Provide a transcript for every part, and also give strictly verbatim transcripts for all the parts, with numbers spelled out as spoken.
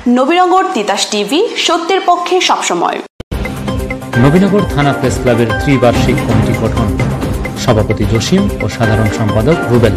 Nabinagar Titas TV, সত্যের পক্ষে সবসময়। নবীনগর থানা প্রেস ক্লাবের ত্রিবার্ষিক কমিটি গঠন, সভাপতি জসিম ও সাধারণ সম্পাদক রুবেল।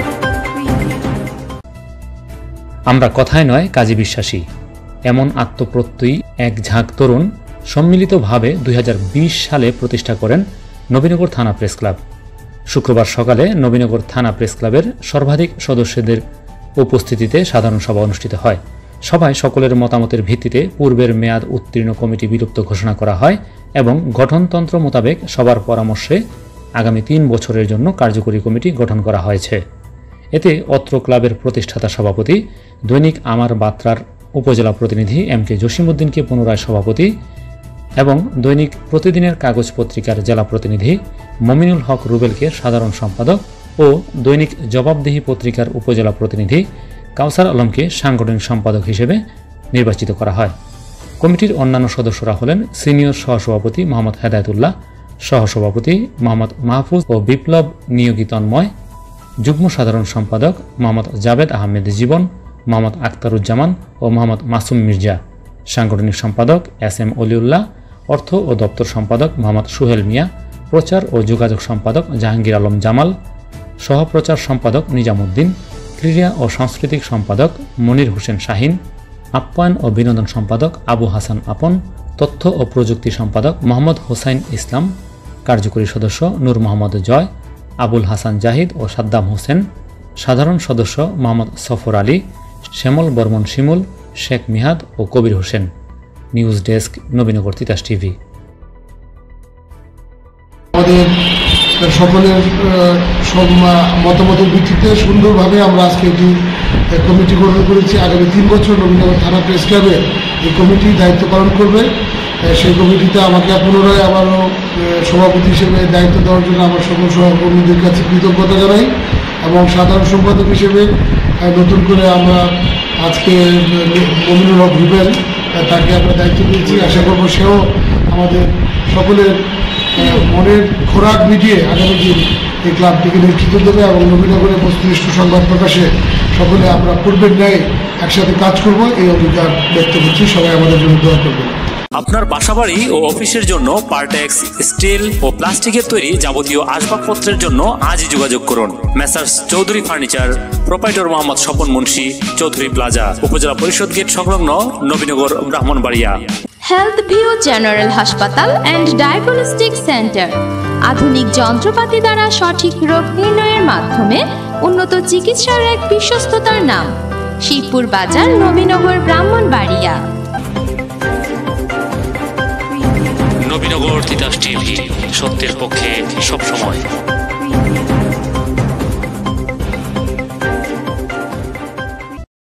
আমরা কথায় নয় কাজে বিশ্বাসী, এমন আত্মপ্রত্যয়ী এক ঝাঁক তরুণ সম্মিলিতভাবে দুই হাজার বিশ সালে প্রতিষ্ঠা করেন নবীনগর থানা প্রেস ক্লাব। শুক্রবার সকালে নবীনগর থানা প্রেস ক্লাবের সর্বাধিক সদস্যদের উপস্থিতিতে সাধারণ সভা অনুষ্ঠিত হয়। সভায় সকলের মতামতের ভিত্তিতে পূর্বের মেয়াদ উত্তীর্ণ কমিটি বিলুপ্ত ঘোষণা করা হয় এবং গঠনতন্ত্র মোতাবেক সবার পরামর্শে আগামী তিন বছরের জন্য কার্যকরী কমিটি গঠন করা হয়েছে। এতে অত্র ক্লাবের প্রতিষ্ঠাতা সভাপতি দৈনিক আমার বার্তার উপজেলা প্রতিনিধি এম কে জসিমউদ্দিনকে পুনরায় সভাপতি এবং দৈনিক প্রতিদিনের কাগজ পত্রিকার জেলা প্রতিনিধি মমিনুল হক রুবেলকে সাধারণ সম্পাদক ও দৈনিক জবাবদিহি পত্রিকার উপজেলা প্রতিনিধি কাউসার আলমকে সাংগঠনিক সম্পাদক হিসেবে নির্বাচিত করা হয়। কমিটির অন্যান্য সদস্যরা হলেন সিনিয়র সহসভাপতি মোহাম্মদ হেদায়েতুল্লাহ, সহসভাপতি মোহাম্মদ মাহফুজ ও বিপ্লব নিয়োগী তন্ময়, যুগ্ম সাধারণ সম্পাদক মোহাম্মদ জাবেদ আহমেদ জীবন, মোহাম্মদ আখতারুজ্জামান ও মোহাম্মদ মাসুম মির্জা, সাংগঠনিক সম্পাদক এস এম অলিউল্লাহ, অর্থ ও দপ্তর সম্পাদক মোহাম্মদ সুহেল মিয়া, প্রচার ও যোগাযোগ সম্পাদক জাহাঙ্গীর আলম জামাল, সহপ্রচার সম্পাদক নিজামুদ্দিন, ক্রীড়া ও সাংস্কৃতিক সম্পাদক মনির হোসেন শাহিন, আপ্যায়ন ও বিনোদন সম্পাদক আবু হাসান আপন, তথ্য ও প্রযুক্তি সম্পাদক মোহাম্মদ হোসাইন ইসলাম, কার্যকরী সদস্য নূর মোহাম্মদ জয়, আবুল হাসান জাহিদ ও সাদ্দাম হোসেন, সাধারণ সদস্য মোহাম্মদ সফর আলী, শ্যামল বর্মন শিমুল, শেখ মিহাদ ও Kabir Hossain. News desk, Nabinagar Titas TV. আমাদের সকলের মতামতের ভিত্তিতে সুন্দরভাবে আমরা আজকে একটি কমিটি গঠন করেছি। আগামী তিন বছর নবীনগর থানা প্রেস ক্লাবে এই কমিটি দায়িত্ব পালন করবে। সেই কমিটিতে আমাকে পুনরায় আবারও সভাপতি হিসেবে দায়িত্ব দেওয়ার জন্য আমার সকল সহকর্মীদের কাছে কৃতজ্ঞতা জানাই এবং সাধারণ সম্পাদক হিসেবে নতুন করে আমরা আজকে মমিনুল হক রুবেল তাকে আমরা দায়িত্ব দিয়েছি। আশা করব সেও আমাদের সকলের মনের খোরাক মিটিয়ে আগামী দিন এই ক্লাবটিকে নেতৃত্ব দেবে এবং নবীনগরে বস্তুনিষ্ঠ সংবাদ প্রকাশে সকলে আমরা পূর্বের ন্যায় একসাথে কাজ করব, এই অধিকার ব্যক্ত করছি। সবাই আমাদের জন্য দোয়া করবেন। আপনার বাসাবাড়ি ও অফিসের জন্য পার্টেক্স, স্টিল ও প্লাস্টিকের তৈরি যাবতীয় আসবাবপত্রের জন্য আজই যোগাযোগ করুন। Messrs Chowdhury furniture, proprietor Mohammad Swapan Munshi, Chowdhury plaza, উপজেলা পরিষদ গেট সংলগ্ন, Nabinagar, Brahmanbaria. Health view general হাসপাতাল অ্যান্ড ডায়াগনস্টিক সেন্টার আধুনিক যন্ত্রপাতি দ্বারা সঠিক রোগ নির্ণয়ের মাধ্যমে উন্নত চিকিৎসার এক বিশ্বস্ততার নাম। শিবপুর বাজার, নবীনগর, ব্রাহ্মণবাড়িয়া। নবীনগর তিতাস টিভি, সত্যের পক্ষে সবসময়।